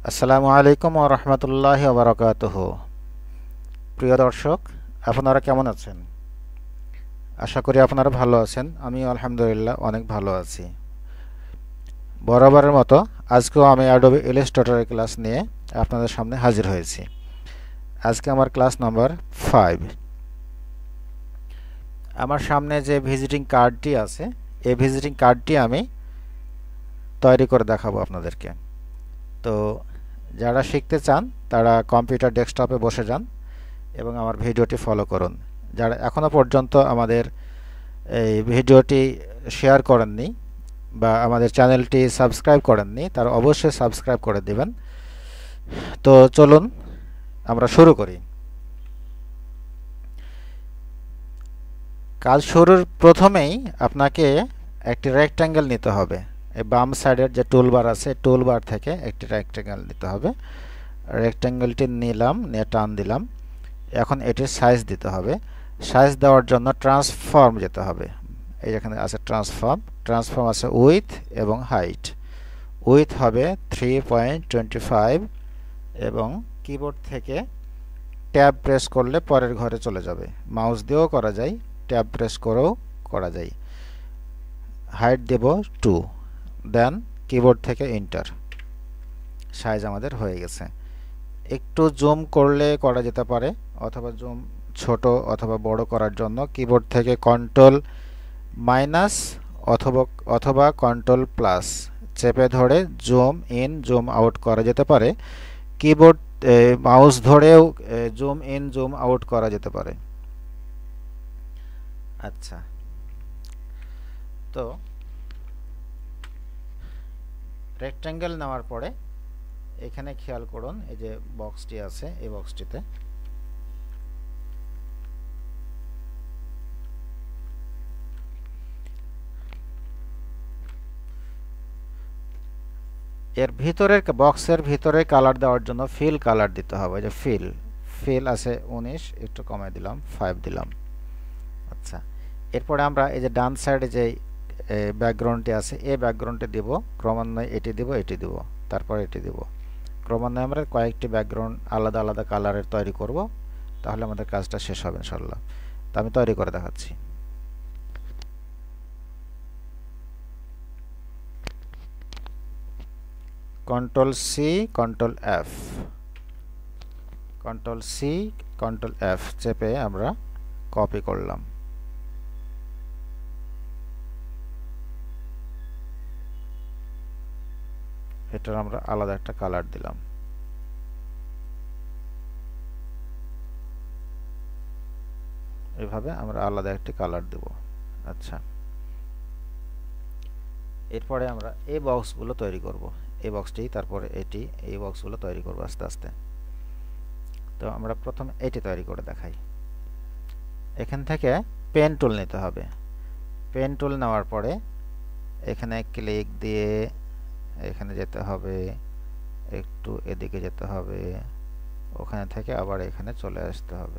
আসসালামু আলাইকুম ওয়া রাহমাতুল্লাহি ওয়া বারাকাতুহু। প্রিয় দর্শক, আপনারা কেমন আছেন? আশা করি আপনারা ভালো আছেন। আমি আলহামদুলিল্লাহ অনেক ভালো আছি। বরাবরের মতো আজকেও আমি Adobe Illustrator ক্লাস নিয়ে আপনাদের সামনে হাজির হয়েছি। আজকে আমার ক্লাস নাম্বার 5। আমার সামনে যে ভিজিটিং কার্ডটি আছে, এই ভিজিটিং কার্ডটি আমি তৈরি করে দেখাবো আপনাদেরকে। তো যারা শিখতে চান তারা কম্পিউটার ডেস্কটপে বসে যান এবং আমার ভিডিওটি ফলো করুন। যারা এখনও পর্যন্ত আমাদের এই ভিডিওটি শেয়ার করেননি বা আমাদের চ্যানেলটি সাবস্ক্রাইব করেননি, তারা অবশ্যই সাবস্ক্রাইব করে দেবেন। তো চলুন আমরা শুরু করি। কাজ শুরুর প্রথমেই আপনাকে একটি রেক্ট্যাঙ্গেল নিতে হবে। এই বাম সাইডের যে টুলবার আছে, টুলবার থেকে একটি রেক্ট্যাঙ্গেল নিতে হবে। রেক্ট্যাঙ্গেলটি নিলাম, নিয়ে টান দিলাম। এখন এটির সাইজ দিতে হবে। সাইজ দেওয়ার জন্য ট্রান্সফর্ম যেতে হবে। এই যেখানে আছে ট্রান্সফর্ম আছে উইথ এবং হাইট। উইথ হবে 3.25 এবং কিবোর্ড থেকে ট্যাব প্রেস করলে পরের ঘরে চলে যাবে। মাউস দিয়েও করা যায়, ট্যাব প্রেস করেও করা যায়। হাইট দেব 2, দেন কিবোর্ড থেকে এন্টার। সাইজ আমাদের হয়ে গেছে। একটু জুম করলে করা যেতে পারে, অথবা জুম ছোট অথবা বড় করার জন্য কিবোর্ড থেকে কন্ট্রোল মাইনাস অথবা কন্ট্রোল প্লাস চেপে ধরে জুম ইন জুম আউট করা যেতে পারে। কিবোর্ড মাউস ধরেও জুম ইন জুম আউট করা যেতে পারে। আচ্ছা, তো রেক্ট্যাঙ্গেল নেওয়ার পরে এখানে খেয়াল করুন, এই যে বক্সটি আছে, এই বক্সটিতে এর ভিতরের বক্সের ভিতরে কালার দেওয়ার জন্য ফিল কালার দিতে হবে। যে ফিল আছে 19, একটু কমাই দিলাম, 5 দিলাম। আচ্ছা, এরপরে আমরা এই যে ডান সাইডে যে ব্যাকগ্রাউন্ডটি আছে, এই ব্যাকগ্রাউন্ডটি দিব, ক্রমান্বয়ে এটি দিব, এটি দিব, তারপর এটি দিব। ক্রমান্বয়ে আমরা কয়েকটি ব্যাকগ্রাউন্ড আলাদা আলাদা কালারের তৈরি করব, তাহলে আমাদের কাজটা শেষ হবে ইনশাআল্লাহ। তো আমি তৈরি করে দেখাচ্ছি। Control C, control F, control C, control F চেপে আমরা কপি করলাম। এটার আমরা আলাদা একটা কালার দিলাম। এভাবে আমরা আলাদা একটি কালার দেব। আচ্ছা, এরপরে আমরা এই বক্সগুলো তৈরি করব। এই বক্সটি, তারপরে এটি, এই বক্সগুলো তৈরি করব আস্তে আস্তে। তো আমরা প্রথমে এটি তৈরি করে দেখাই। এখান থেকে পেন টুল নিতে হবে। পেন টুল নেওয়ার পরে এখানে ক্লিক দিয়ে এখানে যেতে হবে, একটু এদিকে যেতে হবে, ওখানে থেকে আবার এখানে চলে আসতে হবে।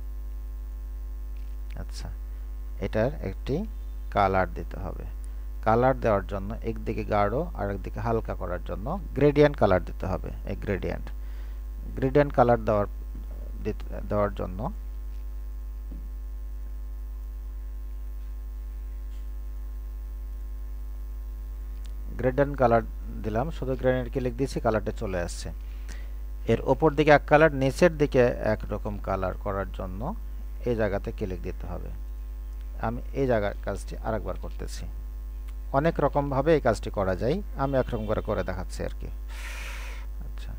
আচ্ছা, এটার একটি কালার দিতে হবে। কালার দেওয়ার জন্য একদিকে গাঢ় আর একদিকে হালকা করার জন্য গ্রেডিয়েন্ট কালার দিতে হবে। এই গ্রেডিয়েন্ট কালার দেওয়ার জন্য গ্রেডিয়েন্ট কালার দিলাম, শুধু গ্রেডিয়েন্ট ক্লিক দিয়েছি, কালারটা চলে আসছে। এর উপর দিকে এক কালার, নিচের দিকে একরকম কালার করার জন্য এই জায়গাতে ক্লিক দিতে হবে। আমি এই জায়গার কাজটি আরেকবার করতেছি। অনেক রকম ভাবে এই কাজটি করা যায়, আমি একরকম করে দেখাচ্ছি আর কি। আচ্ছা,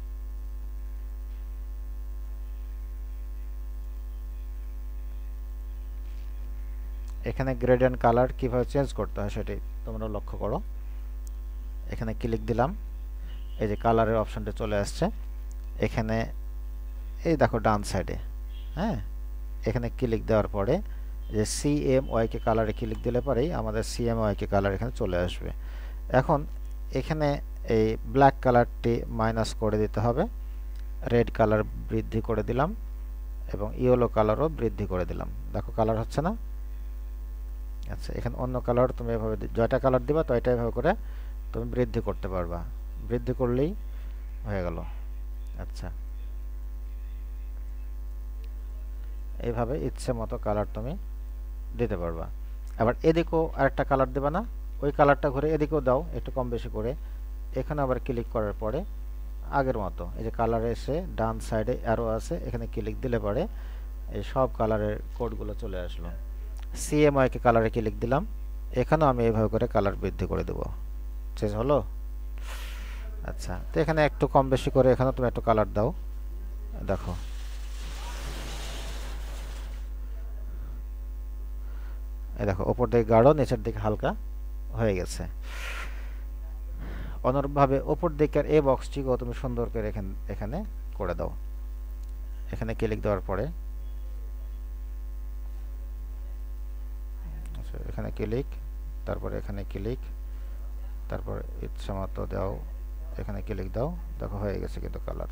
এখানে গ্রেডিয়েন্ট কালার কিভাবে চেঞ্জ করতে হয় সেটি তোমরা লক্ষ্য করো। এখানে ক্লিক দিলাম, এই যে কালারের অপশনটা চলে আসছে। এখানে এই দেখো ডান সাইডে, হ্যাঁ, এখানে ক্লিক দেওয়ার পরে যে CMYK কালারে ক্লিক দিলে পরেই আমাদের CMYK কালার এখানে চলে আসবে। এখন এখানে এই ব্ল্যাক কালারটি মাইনাস করে দিতে হবে, রেড কালার বৃদ্ধি করে দিলাম এবং ইয়েলো কালারও বৃদ্ধি করে দিলাম। দেখো কালার হচ্ছে না? আচ্ছা, এখানে অন্য কালার তুমি এভাবে জয়টা কালার দিবা, তো এটা এভাবে করে তুমি বৃদ্ধি করতে পারবা। বৃদ্ধি করলেই হয়ে গেল। আচ্ছা, এইভাবে ইচ্ছে মতো কালার তুমি দিতে পারবা। আবার এদিকেও আরেকটা কালার দেবা না, ওই কালারটা ঘুরে এদিকেও দাও একটু কম বেশি করে। এখানে আবার ক্লিক করার পরে আগের মতো এই যে কালার এসে ডান সাইডে অ্যারো আছে, এখানে ক্লিক দিলে পরে এই সব কালারের কোডগুলো চলে আসলো। সিএমওয়াই কে কালারে ক্লিক দিলাম, এখানেও আমি এইভাবে করে কালার বৃদ্ধি করে দেব। চেঞ্জ হলো? আচ্ছা, তো এখানে একটু কম বেশি করে এখানে তুমি একটু কালার দাও। দেখো এই দেখো উপর দিকে গাঢ়, নিচের দিকে হালকা হয়ে গেছে। অনুরূপভাবে উপর দিকের এই বক্সটিকেও তুমি সুন্দর করে এখানে করে দাও। এখানে ক্লিক দেওয়ার পরে এখানে ক্লিক, তারপরে এখানে ক্লিক, তারপর ইচ্ছা মতো দাও, এখানে ক্লিক দাও। দেখো হয়ে গেছে কিন্তু কালার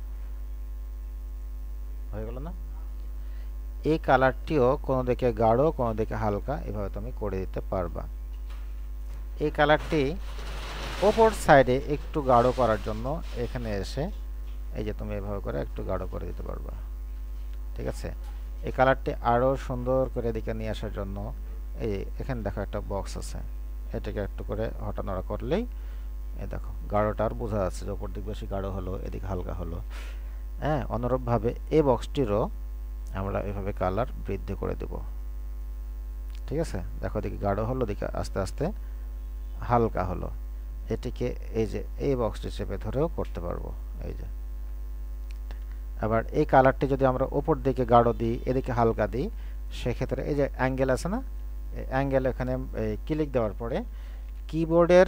হয়ে গেল না? এই কালারটিও কোনো দিকে গাঢ় কোনো দিকে হালকা এভাবে তুমি করে দিতে পারবা। এই কালারটি ওপর সাইডে একটু গাঢ় করার জন্য এখানে এসে এই যে তুমি এভাবে করে একটু গাঢ় করে দিতে পারবা। ঠিক আছে, এই কালারটি আরও সুন্দর করে এদিকে নিয়ে আসার জন্য এই এখানে দেখো একটা বক্স আছে, এটাকে একটু করে হটানোড়া করলেই এই দেখো গাঢ়টা আর বোঝা যাচ্ছে যে ওপর দিক বেশি গাঢ় হলো, এদিকে হালকা হলো। হ্যাঁ, অনুরূপভাবে এই বক্সটিরও আমরা এভাবে কালার বৃদ্ধি করে দেব। ঠিক আছে, দেখো দিকে গাঢ় হলো, দিকে আস্তে আস্তে হালকা হলো। এটিকে এই যে এই বক্সটি চেপে ধরেও করতে পারবো। এই যে আবার এই কালারটি যদি আমরা উপর দিকে গাঢ় দিই, এদিকে হালকা দিই, সেক্ষেত্রে এই যে অ্যাঙ্গেল আছে না, অ্যাঙ্গেল এখানে ক্লিক দেওয়ার পরে কিবোর্ডের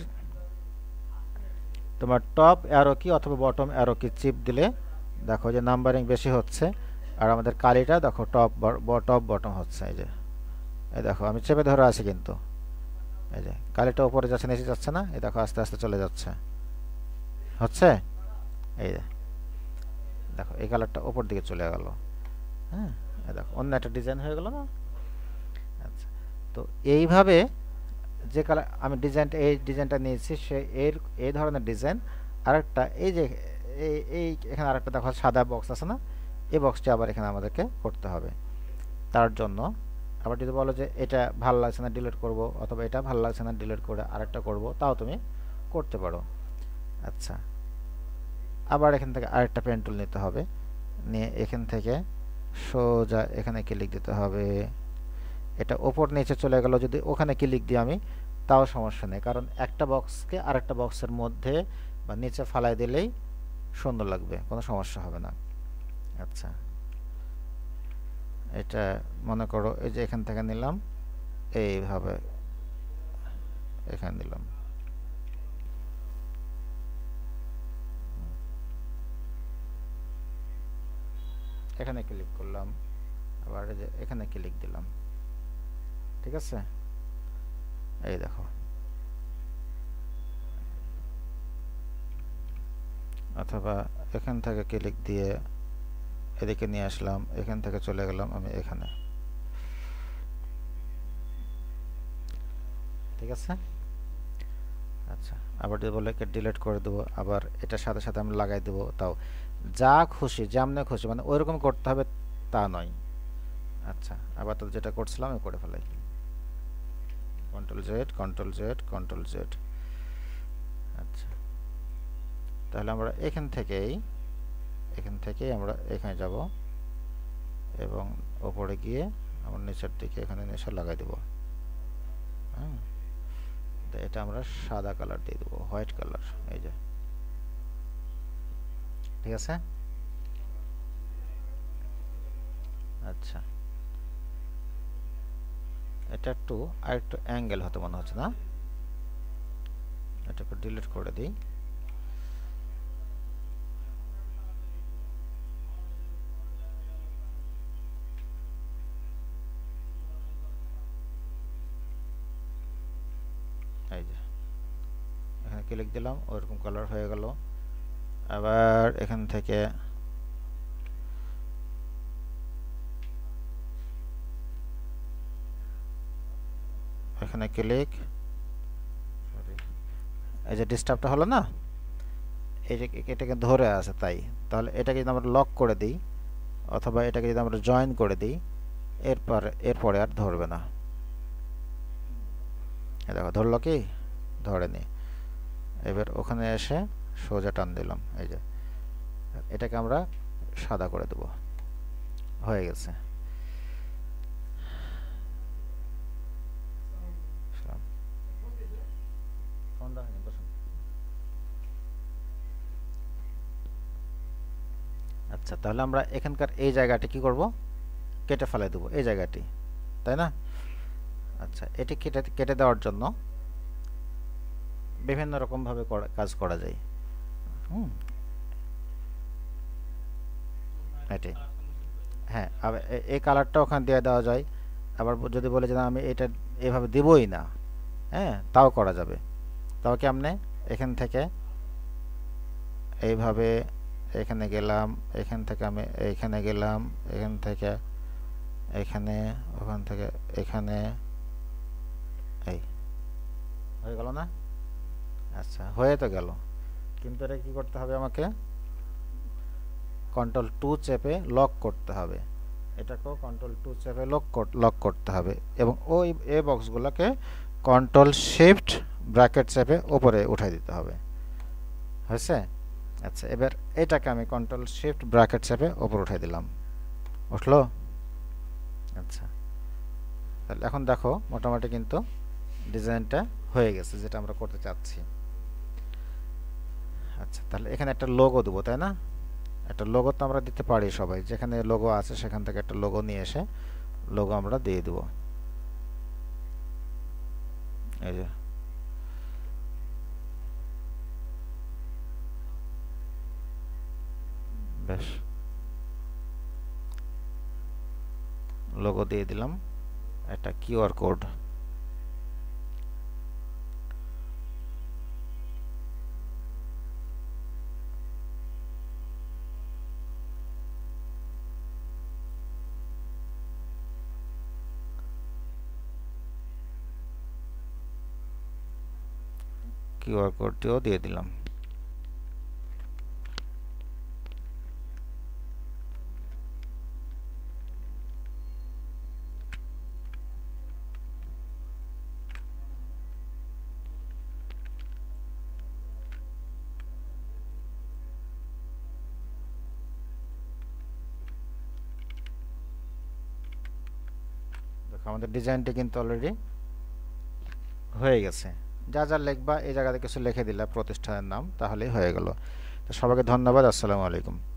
তোমার টপ অ্যারো কি অথবা বটম অ্যারো কি চিপ দিলে দেখো যে নাম্বারিং বেশি হচ্ছে, আর আমাদের কালিটা দেখো টপ বটম হচ্ছে। এই দেখো আমি চেপে ধরে আছি কিন্তু এই যে কালিটা উপরে যাচ্ছে নিচে যাচ্ছে না, এই দেখো আস্তে আস্তে চলে যাচ্ছে, হচ্ছে। এই যে দেখো এই কালারটা উপর দিকে চলে গেল। হ্যাঁ, এই দেখো অন্য একটা ডিজাইন হয়ে গেল না? আচ্ছা, তো এইভাবে যে কালার আমি এই ডিজাইনটা নিয়েছি সে এই ধরনের ডিজাইন আরেকটা এই যে এই এখানে আরেকটা দেখো সাদা বক্স আছে না, এই বক্সটি আবার এখানে আমাদেরকে করতে হবে। তার জন্য আবার যদি বলো যে এটা ভালো লাগছে না ডিলিট করব, অথবা এটা ভালো লাগছে না ডিলিট করে আরেকটা করব, তাও তুমি করতে পারো। আচ্ছা, আবার এখান থেকে আরেকটা পেন টুল নিতে হবে, নিয়ে এখান থেকে সোজা এখানে ক্লিক দিতে হবে। এটা ওপর নিচে চলে গেল, যদি ওখানে ক্লিক দিই আমি তাও সমস্যা নেই, কারণ একটা বক্সকে আরেকটা বক্সের মধ্যে বা নিচে ফালাই দিলেই সুন্দর লাগবে, কোনো সমস্যা হবে না। আচ্ছা, এটা মনে করো এই যে এখান থেকে নিলাম, এইভাবে এখানে দিলাম, এখানে ক্লিক করলাম, আবার এই যে এখানে ক্লিক দিলাম। ঠিক আছে, এই দেখো, অথবা এখান থেকে ক্লিক দিয়ে এদিকে নিয়ে আসলাম, এখান থেকে চলে গেলাম আমি এখানে। ঠিক আছে। আচ্ছা, আবার যদি বলে ডিলিট করে দেবো, আবার এটার সাথে সাথে আমি লাগাই দেবো, তাও যা খুশি যেমনে খুশি, মানে ওইরকম করতে হবে তা নয়। আচ্ছা, আবার তো যেটা করছিলাম আমি করে ফেলাই, কন্ট্রোল জেড। আচ্ছা, তাহলে আমরা এখান থেকেই আমরা এখানে যাব এবং ওপরে গিয়ে আমরা নিচের দিকে এখানে নিচে লাগাই দেব। হ্যাঁ, এটা আমরা সাদা কালার দিয়ে দেবো, হোয়াইট কালার। এই যে ঠিক আছে। আচ্ছা, এটা একটু আরেকটু অ্যাঙ্গেল হতে মনে হচ্ছে না, এটাকে ডিলিট করে দিই। এই যে এখানে ক্লিক দিলাম, ওইরকম কালার হয়ে গেল। আবার এখান থেকে এখানে ক্লিক, এই যে ডিস্টার্বটা হলো না, এটাকে ধরে আছে তাই, তাহলে এটাকে যদি আমরা লক করে দিই অথবা এটাকে যদি আমরা জয়েন করে দিই এরপরে আর ধরবে না। দেখো ধরলো কি? ধরেনি। এবার ওখানে এসে সোজা টান দিলাম, এই যে এটাকে আমরা সাদা করে দেব, হয়ে গেছে। আচ্ছা, তাহলে আমরা এখানকার এই জায়গাটি কি করব? কেটে ফেলে দেবো এই জায়গাটি, তাই না? আচ্ছা, এটি কেটে কেটে দেওয়ার জন্য বিভিন্ন রকম ভাবে কাজ করা যায়। হুম, এটি হ্যাঁ, আবার এই কালারটা ওখানে দিয়ে দেওয়া যায়। আবার যদি বলে যে না আমি এটা এভাবে দেবই না, হ্যাঁ, তাও করা যাবে। তাও কেমনে? এখান থেকে এইভাবে এখানে গেলাম, এখান থেকে আমি এইখানে গেলাম, এখান থেকে এখানে, ওখান থেকে এখানে, এই হয়ে গেল না? আচ্ছা, হয়ে তো গেল, কিন্তু এটা কি করতে হবে? আমাকে Ctrl+2 চেপে লক করতে হবে। এটাকেও Ctrl+2 চেপে লক করতে হবে এবং ওই এই বক্সগুলোকে Ctrl+Shift চেপে উপরে উঠাই দিতে হবে। হয়েছে? আচ্ছা, এবার এটাকে আমি Ctrl+Shift চেপে উপরে উঠাই দিলাম, উঠলো? আচ্ছা, তাহলে এখন দেখো মোটামুটি কিন্তু ডিজাইনটা হয়ে গেছে যেটা আমরা করতে চাচ্ছি। আচ্ছা, তাহলে এখানে একটা লোগো দেবো, তাই না? একটা লোগো তো আমরা দিতে পারি, সবাই যেখানে লোগো আছে সেখান থেকে একটা লোগো নিয়ে এসে লোগো আমরা দিয়ে দেব। এই যে বেশ, লোগো দিয়ে দিলাম, একটা কিউআর কোড। কিউআর কোডটিও দিয়ে দিলাম। দেখো আমাদের ডিজাইনটি কিন্তু অলরেডি হয়ে গেছে। যা যা লিখবা এই জায়গাতে কিছু লিখে দিলা প্রতিষ্ঠানের নাম, তাহলেই হয়ে গেল। তো সবাইকে ধন্যবাদ। আসসালামু আলাইকুম।